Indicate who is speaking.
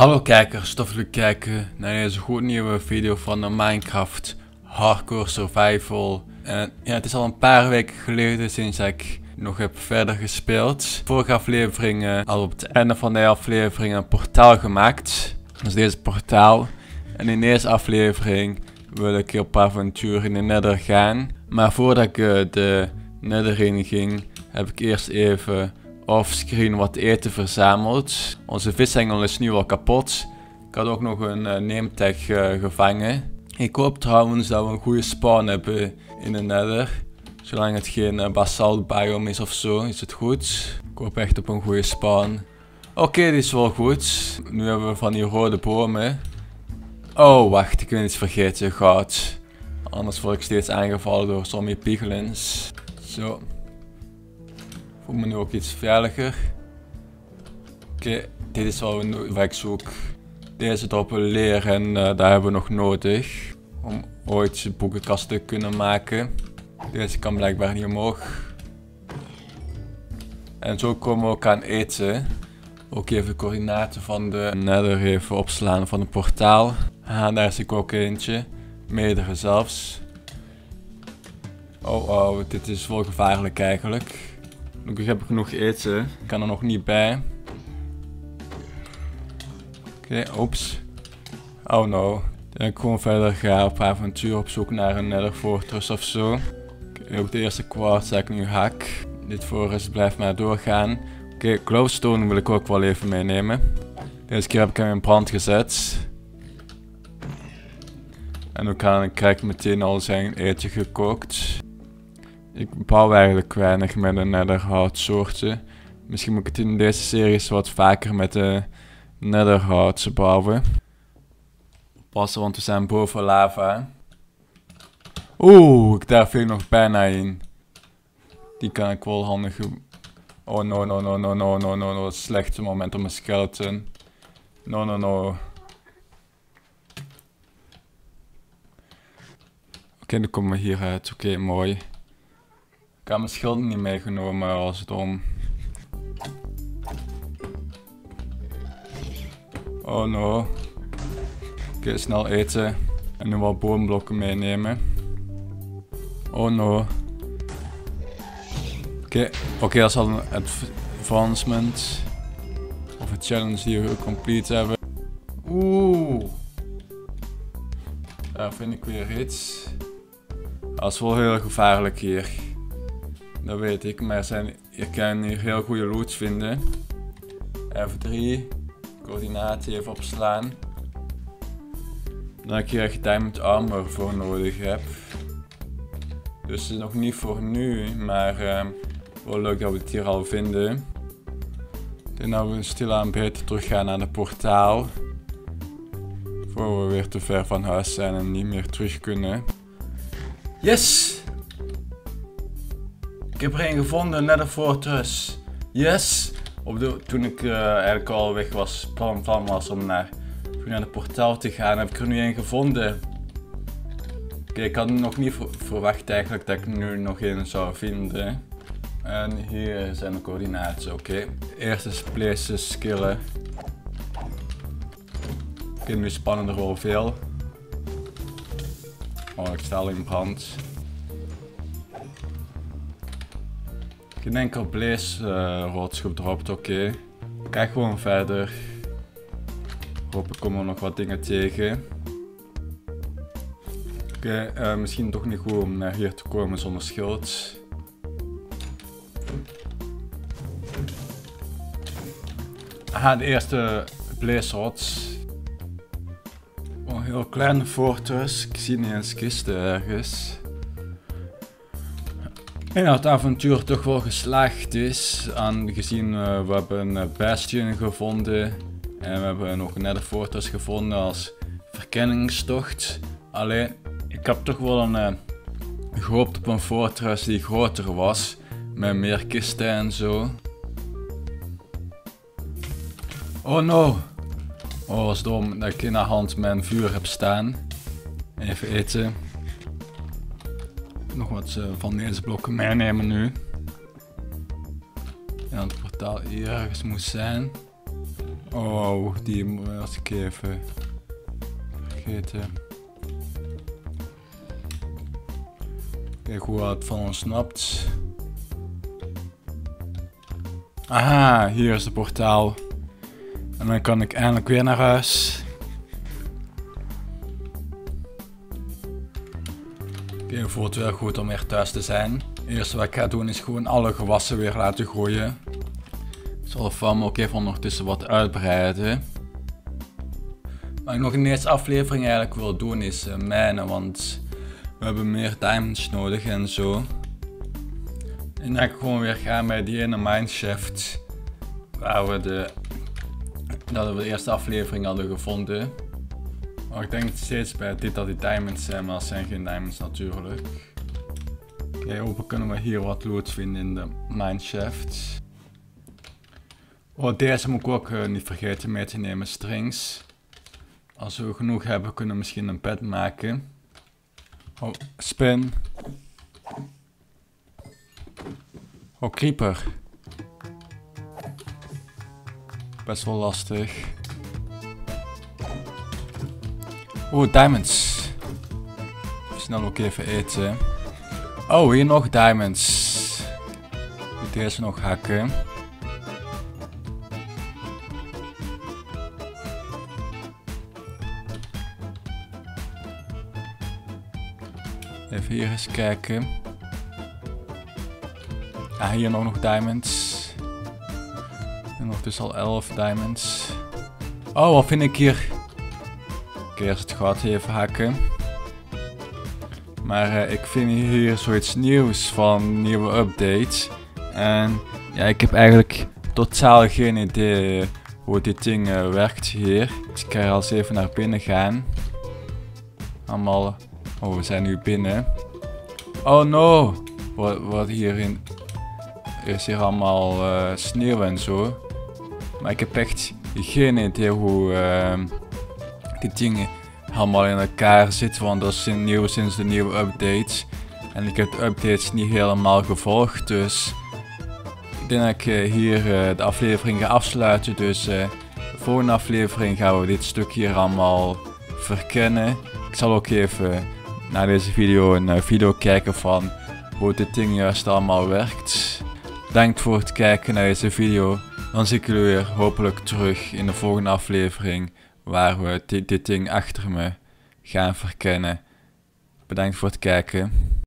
Speaker 1: Hallo kijkers, tof dat jullie kijken naar deze gloednieuwe video van de Minecraft Hardcore Survival. En ja, het is al een paar weken geleden sinds ik nog heb verder gespeeld. Vorige aflevering hadden we op het einde van de aflevering een portaal gemaakt. Dus deze portaal. En in deze aflevering wil ik op avontuur in de Nether gaan. Maar voordat ik de Nether in ging, heb ik eerst even offscreen wat eten verzameld. Onze vishengel is nu al kapot. Ik had ook nog een neemtag gevangen. Ik hoop trouwens dat we een goede spawn hebben in de Nether. Zolang het geen basalt biome is of zo, is het goed. Ik hoop echt op een goede spawn. Oké, dit is wel goed. Nu hebben we van die rode bomen. Oh, wacht, ik ben iets vergeten. Goud. Anders word ik steeds aangevallen door zombie piglins. Zo. Voel me nu ook iets veiliger. Oké, dit is wat ik zoek. Deze droppen leer en daar hebben we nog nodig. Om ooit boekenkast te kunnen maken. Deze kan blijkbaar niet omhoog. En zo komen we ook aan eten. Ook even de coördinaten van de Nether even opslaan van het portaal. Ah, daar zie ik ook eentje. Meerdere zelfs. Oh, dit is wel gevaarlijk eigenlijk. Gelukkig heb ik genoeg eten. Ik kan er nog niet bij. Oké, oeps. Oh no. Dan ik gewoon verder ga op avontuur op zoek naar een Nether Fortress of zo. Ook de eerste quartz dat ik nu hak. Dit forest blijft maar doorgaan. Oké, glowstone wil ik ook wel even meenemen. Deze keer heb ik hem in brand gezet. En dan krijg ik meteen al zijn eten gekookt. Ik bouw eigenlijk weinig met de netherhoutsoorten. Misschien moet ik het in deze series wat vaker met de netherhout bouwen. Oppassen, want we zijn boven lava. Oeh, daar viel ik nog bijna in. Die kan ik wel handig. Oh no. Het slechtste moment om een skeleton. No. Oké, dan komen we hieruit. Oké, mooi. Ik heb mijn schild niet meegenomen als dom. Oh no. Oké, snel eten. En nu wat boomblokken meenemen. Oh no. Oké, dat is al een advancement. Of een challenge die we complete hebben. Oeh. Daar vind ik weer iets. Dat is wel heel gevaarlijk hier. Dat weet ik, maar je kan hier heel goede loot vinden. F3. Coördinaten even opslaan. Dat ik hier echt diamond armor voor nodig heb. Dus het is nog niet voor nu, maar wel leuk dat we het hier al vinden. Ik denk dat we stilaan beter terug gaan naar de portaal. Voor we weer te ver van huis zijn en niet meer terug kunnen. Yes! Ik heb er een gevonden, Nether Fortress. Yes! Toen ik eigenlijk al weg was, plan was om naar de portaal te gaan, heb ik er nu een gevonden. Oké, ik had nog niet verwacht eigenlijk dat ik nu nog een zou vinden. En hier zijn de coördinaten, oké. Eerst is places skillen. Oké, nu spannen er wel veel. Oh, ik sta al in brand. Geen enkel blaze rots gedropt, oké. Kijk gewoon verder. Hopelijk komen we nog wat dingen tegen. Oké, misschien toch niet goed om naar hier te komen zonder schild. Aha, de eerste blaze rots. Oh, een heel kleine fortress. Ik zie niet eens kisten ergens. En dat het avontuur toch wel geslaagd is, aangezien we hebben een bastion gevonden en we hebben nog een Nether Fortress gevonden als verkenningstocht. Alleen, ik heb toch wel gehoopt op een fortress die groter was, met meer kisten en zo. Oh no! Oh, dat is dom dat ik in de hand mijn vuur heb staan. Even eten. Nog wat van deze blokken meenemen nu. En het portaal hier ergens moet zijn. Oh, die was ik even vergeten. Kijk hoe het van ontsnapt. Aha, hier is het portaal. En dan kan ik eindelijk weer naar huis. Oké, voelt wel goed om weer thuis te zijn. Het eerste wat ik ga doen is gewoon alle gewassen weer laten groeien. Ik zal de farm ook even ondertussen wat uitbreiden. Wat ik nog in deze aflevering eigenlijk wil doen is mijnen, want we hebben meer diamonds nodig en zo. En dan ga ik gewoon weer gaan bij die ene mineshaft waar we dat we de eerste aflevering hadden gevonden. Maar ik denk steeds bij dit dat die diamonds zijn, maar dat zijn geen diamonds natuurlijk. Oké, hopelijk kunnen we hier wat loot vinden in de mineshaft. Oh, deze moet ik ook niet vergeten mee te nemen, strings. Als we genoeg hebben, kunnen we misschien een bed maken. Oh, spin. Oh, creeper. Best wel lastig. Oh, diamonds. Snel ook even eten. Oh, hier nog diamonds. Moet deze nog hakken. Even hier eens kijken. Ah, hier nog diamonds. En nog dus al 11 diamonds. Oh, wat vind ik hier? Oké, eerst het goud even hakken. Maar ik vind hier zoiets nieuws van nieuwe updates. En ja, ik heb eigenlijk totaal geen idee hoe dit ding werkt hier. Dus ik ga er als even naar binnen gaan. Allemaal... Oh, we zijn nu binnen. Oh no! Wat hierin... Er is hier allemaal sneeuw en zo. Maar ik heb echt geen idee hoe die dingen allemaal in elkaar zitten. Want dat is nieuw sinds de nieuwe updates. En ik heb de updates niet helemaal gevolgd. Dus ik denk dat ik hier de aflevering ga afsluiten. Dus de volgende aflevering gaan we dit stuk hier allemaal verkennen. Ik zal ook even na deze video een video kijken van hoe dit ding juist allemaal werkt. Bedankt voor het kijken naar deze video. Dan zie ik jullie weer hopelijk terug in de volgende aflevering waar we dit ding achter me gaan verkennen. Bedankt voor het kijken.